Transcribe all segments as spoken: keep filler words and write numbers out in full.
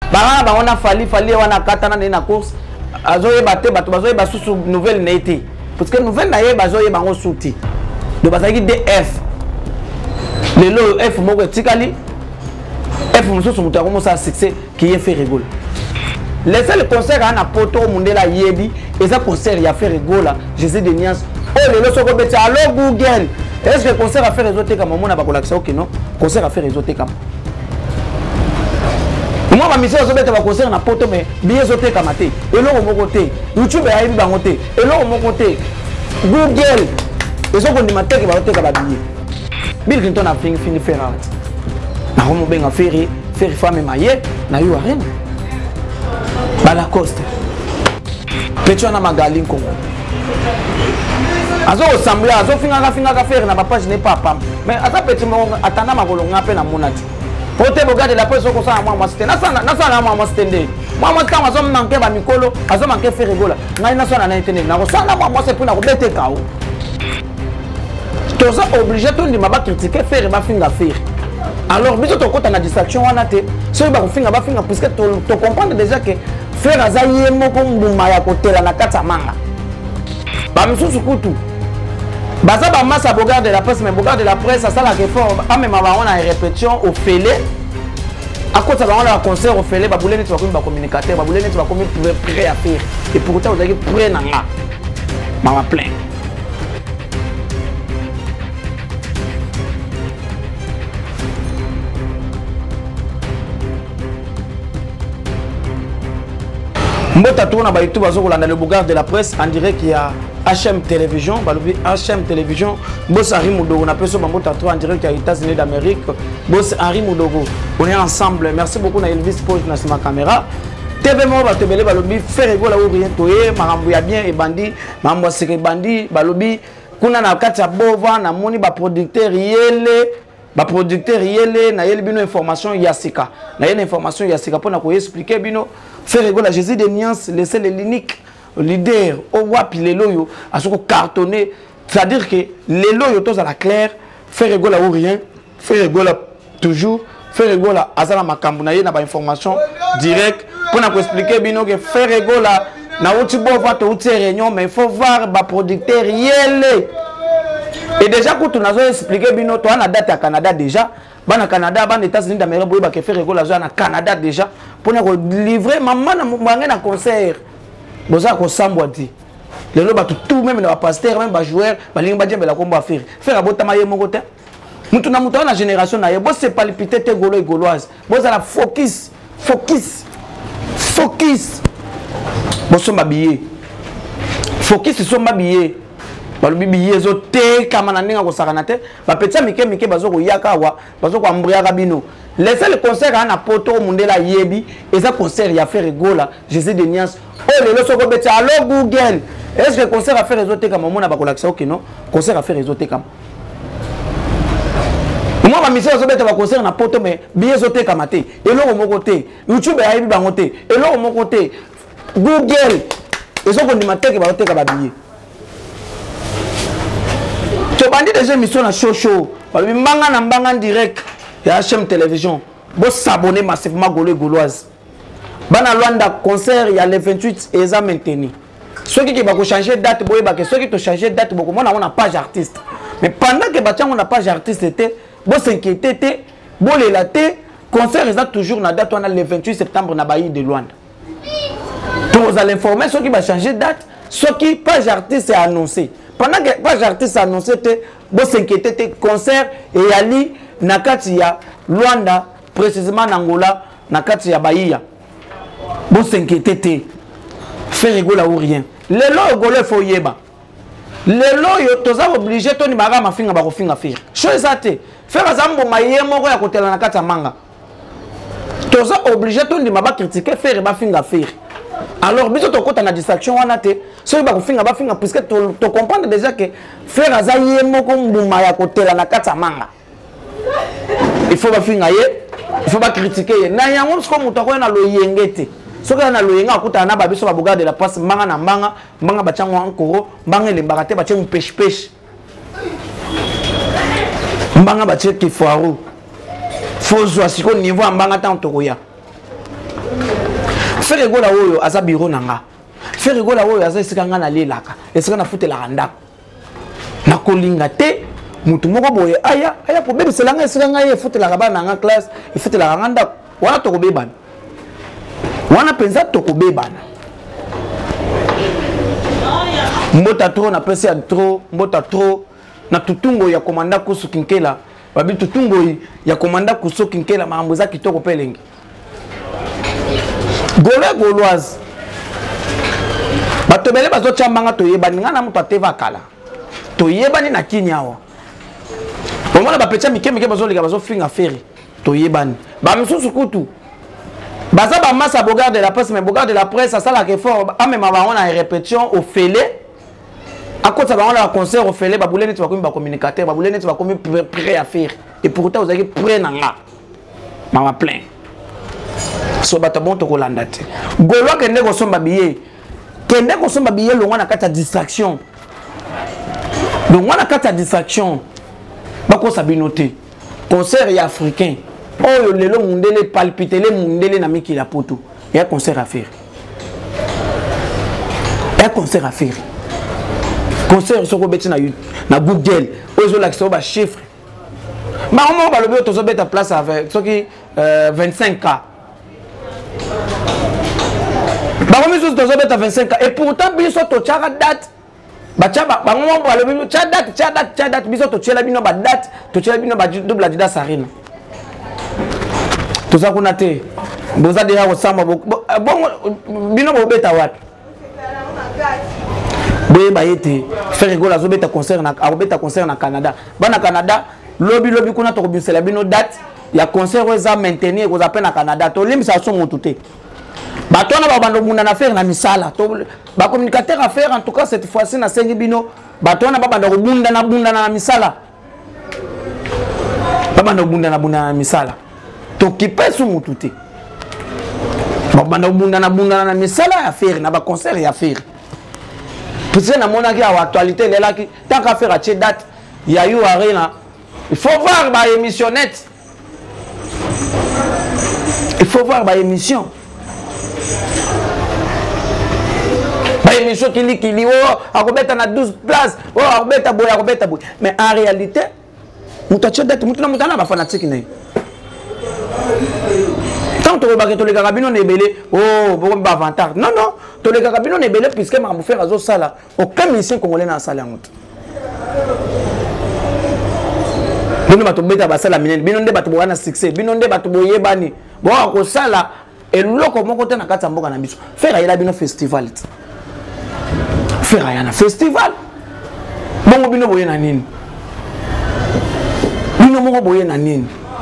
Bana ba on a fallu fallu wana katana na course. Azoye baté bato bazoye basusu nouvelle na été. Parce que nouvelle na ye bazoye bango souti. De bazaki D F. Le lo F moko tikali. F mususu mutu akomo sa succès qui est fait rigole. Laissez le concert à na poto mundela yebi et ça concert il a fait rigole. Jésus de Nias. Oh le lo soko beti allo Google. Est-ce que le concert a fait réseauté comme mon abakolakisa OK non? Concert a fait réseauté comme. Moi ma mission c'est de concert na poto mais bien zoté comme té. Et lo mon côté. YouTube a yebi bango té. Et lo mon côté. Google. Et ça qu'on dit maté que ba té ka ba billet. Bill Clinton a fini fini faire art. Na homo benga faire faire femme maye na yo arena. Bala Costa. Pecho na magali Congo. Azo ressemble azo finga ka finga ka faire na page n'est pas pam. Mais ata petit mo atana makolo ngape na monati. Pote boga de la presse ko sa moi moi c'était na sana na sana moi moi c'était. Moi moi quand azo manquer ba mikolo, azo manquer faire rigola. Ngai na sana na internet. Na ko sana moi moi c'est pour na ko bete kao. Tu es obligé de ne critiquer faire ma finga faire. Alors biso to kota na distraction wana te. So ba ko finga ba finga parce que tu comprends déjà que faire azaye moko mbuma ya kotela na kata manga. Ba misusu kutu. Baza ba massa bogarde de la presse mais bogarde de la presse ça la effort a même ba on a répétition au félé. À côté ça ba on a concert au félé ba boulé net ba comme communicateur ba boulé net ba comme prêt à faire et pourtant vous avez prêt na nga. Mama plein. Mbota tourna ba YouTube bazo kolanda le bogarde de la presse en direct qu'il y a H M Télévision, balobi H M Télévision, boss Henri Moudogo, on appelle ça Mbota tourna en direct qu'il y a États-Unis d'Amérique, boss Henri Moudogo. On est ensemble. Merci beaucoup na Elvis Post na ma caméra. T V mo ba tebele balobi faire rigola ou rien toye, marambo ya bien et bandi, marambo seke bandi, balobi kuna na kati ya bova na moni ba producteur yele ba producteur yele na yele bino information yasika na yele information yasika pour na ko expliquer bino faire rigola Jésus de Niance laisser les l'unique leader au wapi les loyo à ce cartonné, c'est-à-dire que les loyo tous à la claire faire rigola ou rien faire rigola toujours faire rigola azala makambu na yele na ba information direct pour na ko expliquer bino que faire rigola na uti bova to uti réunion mais il faut voir ba producteur yele. Et déjà, quand on a expliqué, bino, toi, on a date à Canada déjà. Ban à Canada, ban États-Unis d'Amérique, pour que faire rigoler à Canada déjà. Pour nous livrer, maman, on a un concert. Bon, ça, on s'en boit. Les gens, tout même, les pasteurs, même les joueurs, les gens, ils vont faire. Faire un beau tamaye, mon côté. Nous, nous avons une génération, bon, c'est pas les petites gaulois et gauloises. Bon, ça, la focus, focus, focus. Bon, sont habillés. Focus, ils sont habillés. Balobi biyezo te kama na ninga ko sakanate ba petsa mike mike bazo ko yaka wa bazo ko ambria kabino laissez le concert na poto mundela yebi et ça concert ya faire rigola Jésus de Nias oh le lo soko beti allo Google est-ce que le concert a fait réseauté comme mona ba ko lakisa OK non concert a fait réseauté comme moi ma mission so beti ba concert na poto mais biyezo te kama te et lo mo côté YouTube a yebi bango te et lo mo côté Google et so ko ndima te ke ba te ka ba billet. Tu bandit des émissions na show show. Balobi mbanga na mbanga direct ya H M Télévision. Bo s'abonner massivement golo gauloise. Bana Luanda concert il y a le vingt-huit et ça maintenu. Ceux qui va changer date boye ba que ceux qui te changer date beaucoup moi on a page artiste. Mais pendant que batien on a page artiste était bo s'inquiéter était bo les laté concert est toujours na date on a le vingt-huit septembre na Bailly de Luanda. Donc vous allez informer ceux qui va changer date, ceux qui page artiste est annoncé. Pendant que page artiste annoncé te bo s'inquiéter te concert et ali nakati ya Luanda précisément en Angola nakati ya Bahia bo s'inquiéter te faire rigola ou rien les lois gole faut yeba les lois yo toza obligé to ni baga mafinga ba ko finga faire chose ça te faire azambo maye moko ya kotela nakati ya manga toza obligé to ni maba critiquer faire ba finga faire. Alors, biso to kota na distraction wana te so ba ko finga ba finga puisque to comprendre déjà que faire azaye moko mbuma ya kotela na kata manga il faut ba finga ye il faut ba critiquer ye na yango ko muto ko na lo yengete so ka na lo yenga akuta na ba biso ba bogarde la passe manga na manga manga ba chango encore manga le mbakate ba chango pêche pêche manga ba cheki foiru faut zo asiko niveau mbanga tant to koya faire rigola oyo aza bureau nanga faire rigola oyo aza esika nga na lelaka esika na futelaka ndako na kolinga te mutu moko boye aya aya po bebe selanga esika nga ye futelaka bana nga classe efutelaka nga ndako wana tokobebana wana penza tokobebana mbota trop na pesi ya trop mbota trop na tutungo ya komanda kusu kinkela babi tutungo ya komanda kusu kinkela makambo za kitoko pelenge Golo goloise bato bele bazo chambanga toyebani ngana mutu ateva kala toyebani na kinyawa omona ba pecha mike mike bazo lika bazo finga feri toyebani ba misusu kutu baza ba massa bogarde de la presse mais bogarde de la presse ça la effort amema ba on a répétition au félé à cause ça ba on a concert au félé ba boulé net ba komi ba communicateur ba boulé net ba komi prêt à faire et pourtant vous avez prêt nanga mama plein so bata bon to kolanda te golo kende ko somba biye kende ko somba biye lo ngana kata distraction lo ngana kata distraction bako sabinote concert ya africain oyo lelo mundele palpitele mundele na miki la poto ya concert à faire ya concert à faire concert so ko beti na na Google ozo la kiso ba chiffre ba on ba lobi to zo beta place avec so ki vingt-cinq K Bah, on a vingt-cinq ans. Et pourtant, biso to tchara date. Bah, tchaba, bah, on va le tchara date, tchara date, tchara date. Biso to tchela bino ba date, to tchela bino ba double Adidas Arena. Tout ça qu'on a té. Boza de ha osamba bon bino bo beta wat. Boye ba yete faire rigola zo beta concert na a beta concert na Canada. Ba na Canada, lobby lobby kuna to kobisela bino date. Ya concert oza maintenir ko za pe na Canada. To limisa so motuté. Batona ba bando muna na faire na misala to ba communicateur à faire en tout cas cette fois-ci na sengi bino batona ba bando bunda na bunda na misala ba bando bunda na bunda na misala to kipesu mututé ba bando bunda na bunda na misala ya faire na ba concert ya faire peut-être na mona ki a actualité là qui tant qu'à faire à cette date ya eu arena il faut voir ba émissionnette il faut voir ba émission émission qui dit qu'il oh akobeta na douze places oh akobeta boy akobeta boy mais en réalité mutache date mutuna mutana ba fanatique né tant to ba que to les carabino ne belé oh bon ba avantage non non to les carabino ne belé puisque ma faire azo sala aucun musicien congolais na sala mutu bino ba to beta ba sala minene bino nde ba to bona succès bino nde ba to boyebani bon ko sala et loko moko te na kata mboka na biso faire ila bino festival faire un festival bon bino boye na nini bino moko boye na nini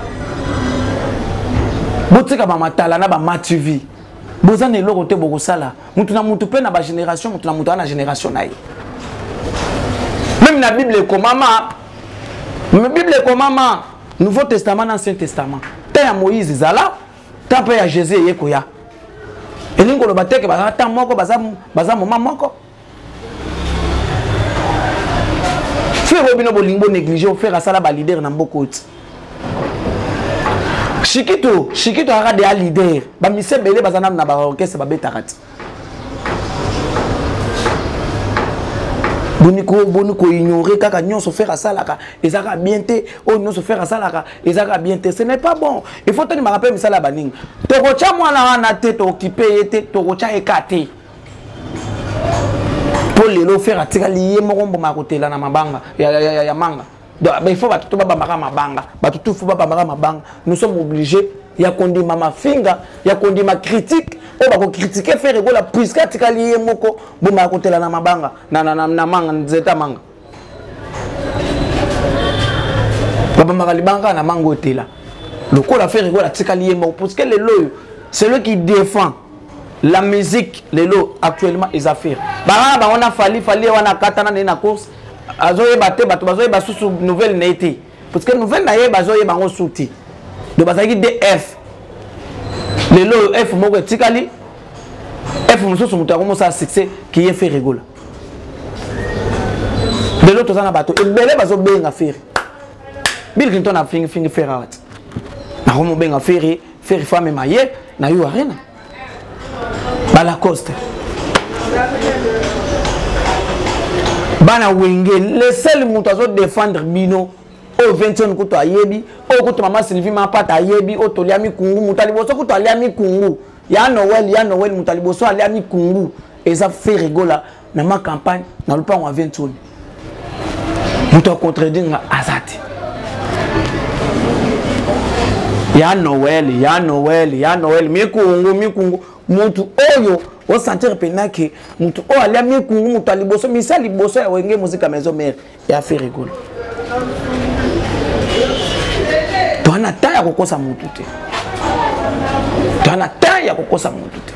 botika ba matala na ba mativi bozana eloko te boko sala mutu na mutu pe na ba génération mutu na mutu na génération na ye même na bible ko mama mais bible ko mama nouveau testament na ancien testament ta ya Moïse zala ta pe ya Jésus yekoya elingo lo bateke ba ta moko baza baza mama moko faire obino bolingo négliger faire à ça la leader na mboko oti Shikito Shikito ara de leader ba mise belé bazana na ba orchestre ba betarati boniko boniko ignorer kaka nyonso faire à ça la ka ezaka bien té o nyonso faire à ça la ka ezaka bien té ce n'est pas bon il faut tenir me rappeler misala baninga to rocha mwana na té to occuper té to rocha ekate pour les faire attirer lié morombo makotela na mabanga ya ya ya manga donc il faut batu ba bamba mabanga batu tout faut ba bamba mabanga nous sommes obligés ya kondima mafinga ya kondima critique o ba ko critiquer faire rigola puisque attika lié moko bo makotela na mabanga na na na manga nzeta manga baba makalibanga na mango tela le ko la faire rigola attika lié moko parce que le loyo c'est lui qui défend la musique les lots actuellement les affaires bah bah on a fallu fallu on a katana na course azoye baté bato bazoye basusu nouvelle na été parce que nouvelle na ye bazoye bango souti de bazaki D F les lots F moko tikali F mususu mutako mosa succès qui est fait rigola de l'autre ça na bato et belé bazo benga faire Bill Clinton a fini fini faire out na homo benga faire faire femme maye na yo arena Balacoste. Bana wenge, le seul mouton à défendre Bino. Au vingt-et-un kuto ayebi, au kuto maman Sylvie ma pata ayebi, au toliami kungu, mutaliboso kuto aliami kungu. Ya Noël, ya Noël, mutaliboso aliami kungu. Et ça fait rigola dans ma campagne, dans le plan à vingt-et-un. Mouton contredire Azati. Ya Noël, ya Noël, ya Noël, mi kungu, mi kungu, mutu oyo. On sentir pena que mutu o aliami kungu, mutaliboso, mi sa liboso ya wenge musique à maison mère. Et a fait rigola. Tu as taille à kokosa mutu te. Tu as taille à kokosa mutu te.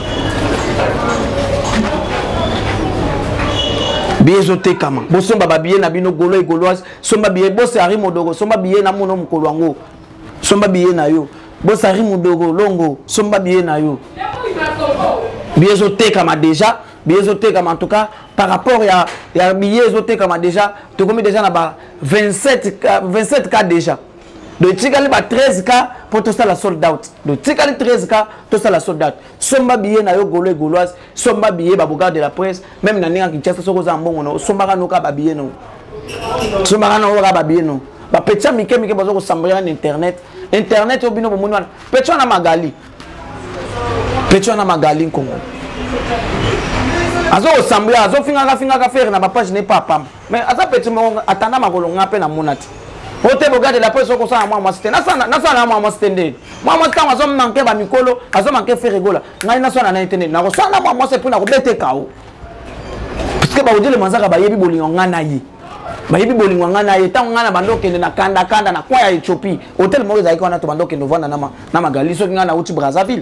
Biye zote kama. Bo somba babiye na bino golo e goloise, somba biye bo sari modogo, somba biye na mono mkolwango. Somba biye na yo. Bo sari modogo longo, somba biye na yo. Biye zote kama déjà, biye zote kama en tout cas par rapport à ya biye zote kama déjà, tu combien déjà na ba vingt-sept cas déjà. De Tigali ba treize cas pour tout ça la sold out. De Tigali treize cas tout ça la sold out. Somba billet na yo golo goloise, somba billet ba boga de la presse, même na ninga Kinshasa soko za mbongo no, somba ka no ka ba billet no. Somba ka no ka ba billet no. Ba petia mike mike bazo ko sambria na internet. Internet yo bino bomoni wana. Petia na magali. Petia na magali nkongo. Azo ko sambria, azo finga ka finga ka faire na ba page ne pas pam. Mais aza petia mo atanda makolo ngape na monati. Ote boga de la presse ko sa moi moi c'était na sana na sana moi moi c'était moi moi quand azo manquer ba mikolo azo manquer faire rigola ngai na sana na internet na ko sana moi moi c'est pour na ko bete kao parce que ba odile manzaka ba yebi bolingo ngana yi ba yebi bolingo ngana yi tango ngana bandoke na kanda kanda na kwa ya Ethiopie hotel mo za iko na to bandoke no vanda na ma na magali so ngana uti Brazzaville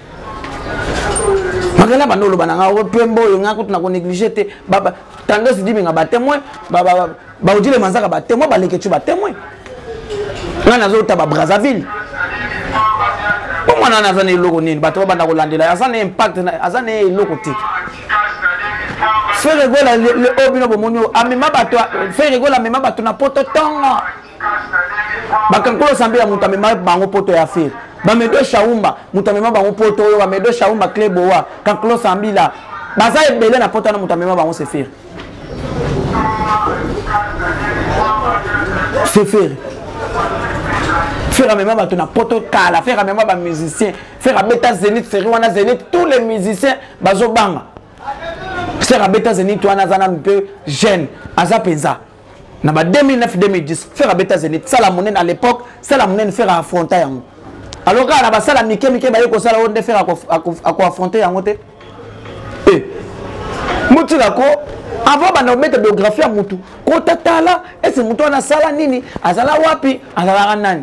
magala bandolo bananga o pembo yo ngako tuna ko négliger te baba tendance di binga ba témoin baba ba odile manzaka ba témoin ba leketu ba témoin ngana zo ta ba Brazzaville comment on a zane logo nini ba to banda ko landela azane impact azane logo te faire rigola le obino bomonyo amema ba to faire rigola amema ba to na poto tonga ba kankolo sambia mutu amema bango poto ya faire ba medo shaumba mutu amema bango poto yo ba medo shaumba kleboa kankolo sambila baza ebele na poto na mutu amema bango se faire c'est faire faire même ba tona poto kala faire même ba musicien faire beta Zénith série wana Zénith tous les musiciens bazo banga faire beta Zénith wana zana un peu jeune aza penza na ba deux mille neuf deux mille dix faire beta Zénith ça la monnaie à l'époque ça la monnaie faire affronter yango alors quand na ba sala mike mike ba yeko sala onde faire à quoi affronter yango te eh mutu lako avant bana mettre biographie à mutu ko tatala et c'est mutu na sala nini azala wapi azala nani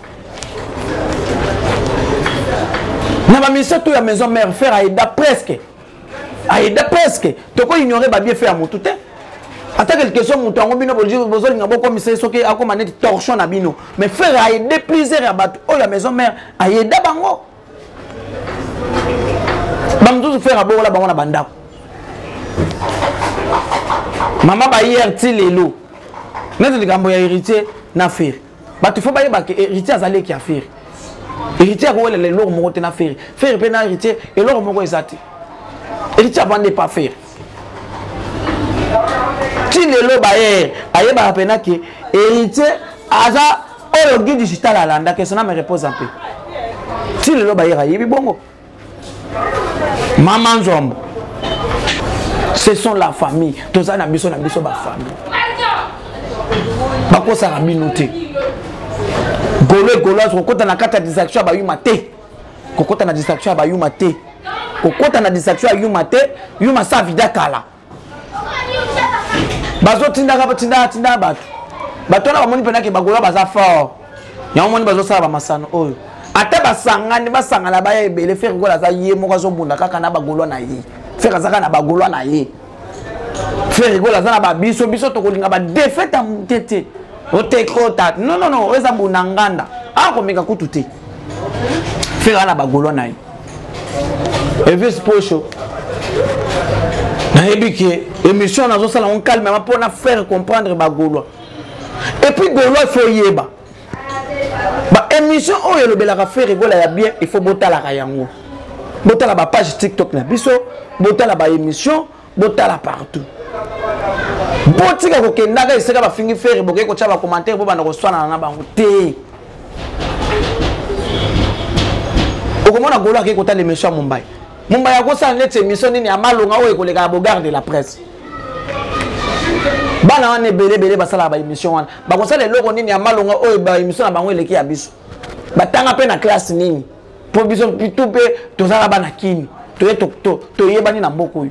na ba mission tout la maison mère faire aida presque aida presque to ko ignorer ba bien faire mutu te ata quelque chose mutu ngo bino bozo bozo linga boko mission soki akoma net torchon na bino mais faire aider plusieurs abat oh la maison mère aida bango bamzuzu faire abo la bango na bandako maman ba hier ti lelo nezo likambo ya héritier na faire ba tu faut ba yeba que héritier azali ki a faire héritier ko wele lelo mo te na faire faire pe na héritier et lelo mo ko ezati héritier avande pas faire ti lelo ba hier ayeba pe na ki héritier aza oyo guide digital alanda que ça na me repose un peu ti lelo ba hier ayebi bongo maman nzombo ce sont la famille. Tous ça na biso na biso ba famille. Ba ko sa rabinoté. Golo golo ko kota na kata distraction ba yuma te. Ko kota na distraction ba yuma te. Ko kota na distraction yuma te, yuma sa vida kala. Bazo tinda ka tinda tinda ba. Ba tona ba moni pena ke ba golo ba za fort. Ya moni bazo sa ba masano oyo. Ata ba sangani ba sangala ba ye bele faire gola za ye mo ka zo bunda kaka na ba golo na ye. Faire ça na bagolo na ye faire rigola za na ba biso biso to kolinga ba défaite mutete otekota non non non eza bunanganda ako meka kututé faire na bagolo na ye et vis pocho na ebiki émission na zo sala on calme ma pour na faire comprendre bagolo et puis golo faut yeba ba émission oyo le belaka faire rigola ya bien il faut botala ka yango botala ba page TikTok na biso, botala ba émission, botala partout. Botika ko kendaka iseka ba fingi faire boke ko tshaba commentaire bo bana ko swana na bango te. Okomona golo ke ko ta l'émission Mumbai. Mumbai ko sa net émission ni ya malonga o ko leka bogarde de la presse. Bana wane belé belé basala ba émission wana. Ba ko sa le loko ni ya malonga o ba émission na bango eleki ya biso. Batanga pe na classe nini. Pour biso plutôt pe tozala bana kini. To to to to yebani na mboko.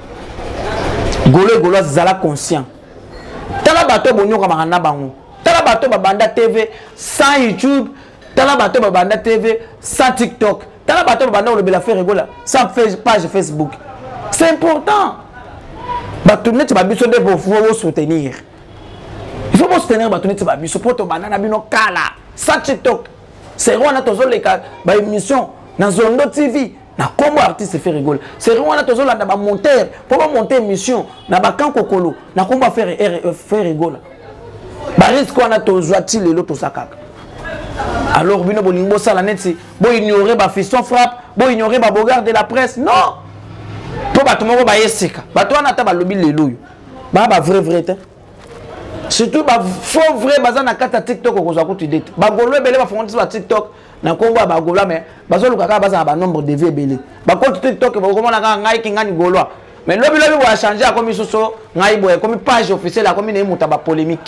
Golo golo zala conscient. Tala bato bonyoka makana bango. Tala bato babanda T V sans YouTube. Tala bato babanda T V sans TikTok. Tala bato babanda le bela faire rigola sans page Facebook. C'est important. Bato net babiso de vous soutenir. Il faut soutenir bato net babiso pour to banana bino kala sans TikTok. C'est roi na tozo le ka ba émission na Zondo T V. Na combo artiste fait rigoler. C'est vraiment toujours là dans monteur pour monter émission na ba kan kokolo na combo faire faire rigoler. Ba risque on a toujours ti lelo to sakaka. Alors bino bolingo sala net si bo ignorer ba fiston frappe, bo ignorer ba bogard de la presse. Non. Pour ba to moko ba yesika. Ba to na ta ba lobi lelo yo. Ba ba vrai vrai te. Surtout ba faux vrai bazana kata TikTok ko za ko tu date. Ba golo belé ba fonti ba TikTok. Na kombo ba gola mais bazo kaka baza ba nombre de V belé ba compte TikTok ba komona ka ngai kingani golwa mais lobi lobi wa changer comme soso ngai boye comme page officielle comme ne muta ba polémique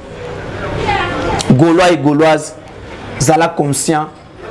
golwa et gauloise zala conscient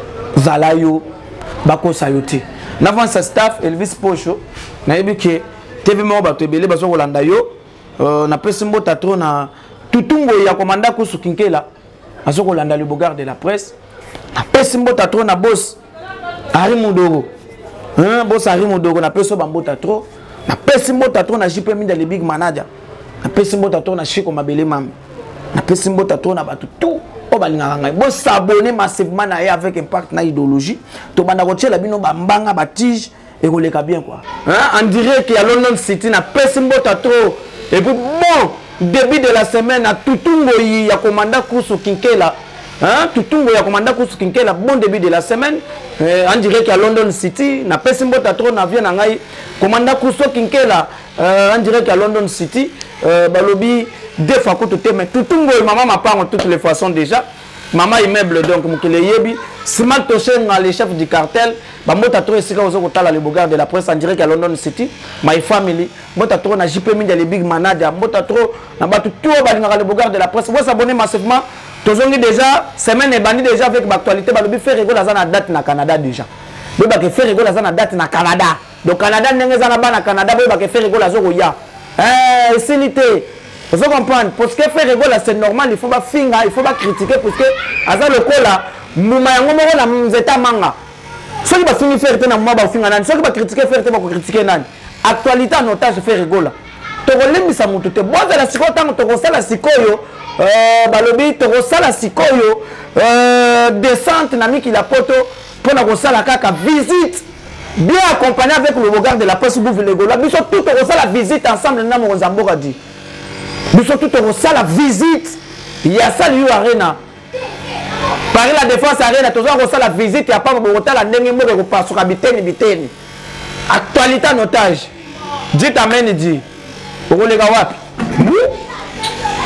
zala yo ba ko sayote n'avance sa staff Elvis Pocho na ebike T V mo ba to belé bazo kolanda yo na pesi mbota trop na tutungo ya komanda ko sukinkela azo kolanda le bogard de la presse. Pesi mbota trop na boss Ari Mudogo. Hein boss Ari Mudogo na peso bambota trop. Na pesi mbota trop na J P Minda le big manager. Na pesi mbota trop na Chiko Mabele mam. Na pesi mbota trop na batu tout o balinga ngai. Boss s'abonner massivement na avec impact na idéologie. To banda ko tshela bino bambanga batige et ko leka bien quoi. Hein on dirait qu'il y a London City na pesi mbota trop et puis bon début de la semaine na tutungo yi ya komanda kusu kinkela. Hein, tout le monde a commandé que la bon début de la semaine. Euh, on dirait qu'à London City, na pesimbo tatro na vient ngai. Commanda Kuso Kinkela, euh, on dirait qu'à London City, euh, balobi deux fois que tout mais tout le monde maman m'a pas en toutes les façons déjà. Maman immeuble donc mukele yebi. Simal Toshen les chefs du cartel. Bah moi tatro ici quand on tala le bogard de la presse on dirait qu'à London City, my family. Moi tatro na J P Minda les big manager. Moi tatro na batu tout balinga le bogard de la presse. Vous s'abonner massivement. Tozongi déjà semaine est banni déjà avec l'actualité balobi faire rigoler za na date na Canada déjà. Boba ke faire rigoler za na date na Canada. Donc Canada ndenge za na ba na Canada boba ke faire rigoler zo ya. Eh silité. Vous comprenez parce que faire rigoler c'est normal, il faut pas finga, il faut pas critiquer parce que aza lokola muma yango moko na mzeta manga. Soki ba fingi faire te na muma ba finga nani, soki ba critiquer faire te ba ko critiquer nani. Actualité en otage faire rigoler. Tokolimbisa mutu te boza la sikoyo tango tokosala sikoyo. Euh, balobi tokosala sikoyo euh, descente na miki la poto pour na kosala kaka visite bien accompagné avec le regard de la presse bouffe les golo biso tout tokosala visite ensemble na mo Zamboka di biso tout tokosala visite ya sali yo arena Paris la défense arena tozo kosala visite ya pa botala ndenge mo ko pasuka biteni biteni actualité en otage dit amen dit okolega wapi